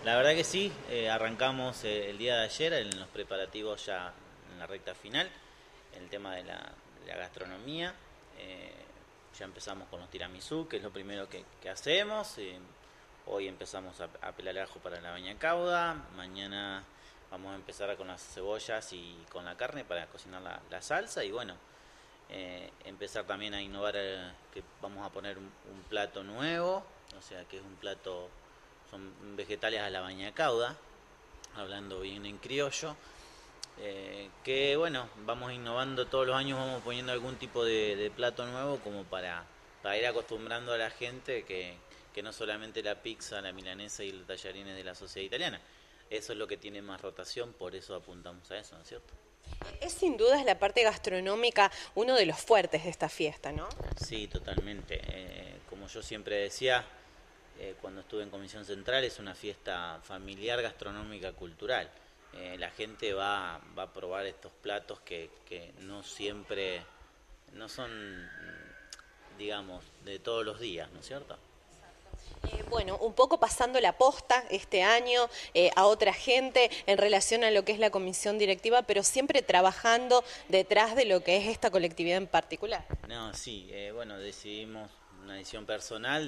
La verdad que sí, arrancamos el día de ayer en los preparativos ya en la recta final, el tema de la gastronomía. eh, ya empezamos con los tiramisú, que es lo primero que hacemos. Hoy empezamos a pelar ajo para la baña cauda. Mañana vamos a empezar con las cebollas y con la carne para cocinar la salsa. Y bueno, empezar también a innovar, que vamos a poner un plato nuevo, o sea que es un plato, son vegetales a la baña cauda, hablando bien en criollo, que bueno, vamos innovando todos los años, vamos poniendo algún tipo de plato nuevo como para ir acostumbrando a la gente que no solamente la pizza, la milanesa y los tallarines de la sociedad italiana. Eso es lo que tiene más rotación, por eso apuntamos a eso, ¿no es cierto? Es sin dudas la parte gastronómica uno de los fuertes de esta fiesta, ¿no? Sí, totalmente. Como yo siempre decía, cuando estuve en Comisión Central, es una fiesta familiar, gastronómica, cultural. La gente va a probar estos platos que no siempre, no son, digamos, de todos los días, ¿no es cierto? Bueno, un poco pasando la posta este año a otra gente en relación a lo que es la comisión directiva, pero siempre trabajando detrás de lo que es esta colectividad en particular. No, sí, bueno, decidimos una decisión personal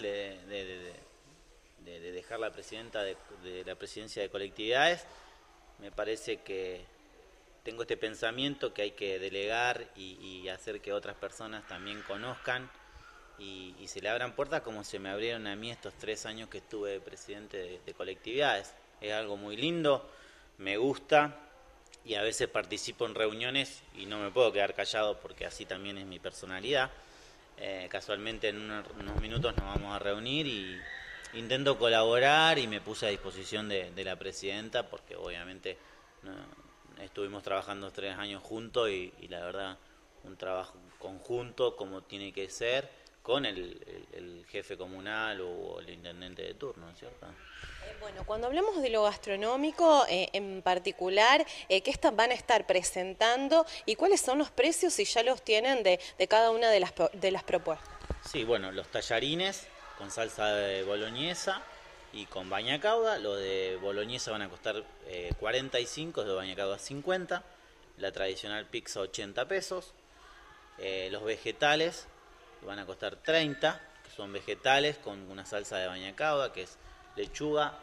de dejar la presidenta de la presidencia de colectividades. Me parece que tengo este pensamiento que hay que delegar y hacer que otras personas también conozcan y se le abran puertas como se me abrieron a mí estos 3 años que estuve presidente de colectividades. Es algo muy lindo, me gusta y a veces participo en reuniones y no me puedo quedar callado porque así también es mi personalidad. Casualmente en unos minutos nos vamos a reunir y intento colaborar y me puse a disposición de la presidenta porque obviamente no, estuvimos trabajando 3 años juntos y la verdad un trabajo conjunto como tiene que ser con el jefe comunal o el intendente de turno, ¿no es cierto? Bueno, cuando hablamos de lo gastronómico en particular, ¿qué van a estar presentando y cuáles son los precios si ya los tienen de cada una de las propuestas? Sí, bueno, los tallarines con salsa de boloñesa y con baña cauda. Los de boloñesa van a costar 45, los de baña cauda 50. La tradicional pizza 80 pesos. Los vegetales van a costar 30, que son vegetales con una salsa de baña cauda, que es lechuga,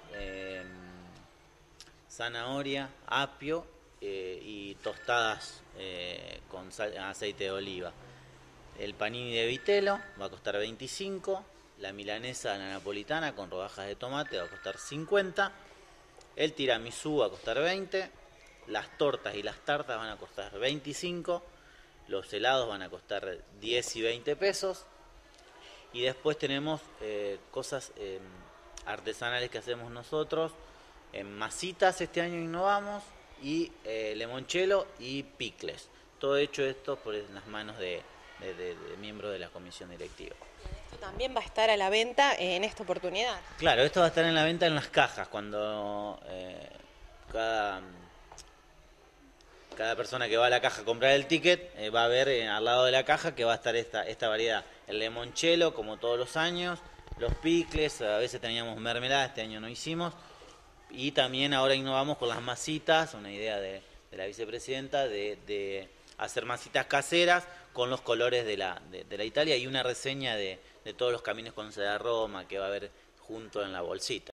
zanahoria, apio y tostadas con aceite de oliva. El panini de vitelo va a costar 25. La milanesa a la napolitana con rodajas de tomate va a costar 50. El tiramisú va a costar 20. Las tortas y las tartas van a costar 25. Los helados van a costar 10 y 20 pesos. Y después tenemos cosas artesanales que hacemos nosotros. En masitas este año innovamos. Y limoncello y picles. Todo hecho esto por las manos de miembros de la comisión directiva. Esto también va a estar a la venta en esta oportunidad. Claro, esto va a estar en la venta en las cajas cuando cada, cada persona que va a la caja a comprar el ticket va a ver al lado de la caja que va a estar esta variedad. El limoncello, como todos los años, los picles, a veces teníamos mermelada, este año no hicimos. Y también ahora innovamos con las masitas, una idea de la vicepresidenta de hacer masitas caseras con los colores de la Italia y una reseña de todos los caminos con sede a Roma que va a haber junto en la bolsita.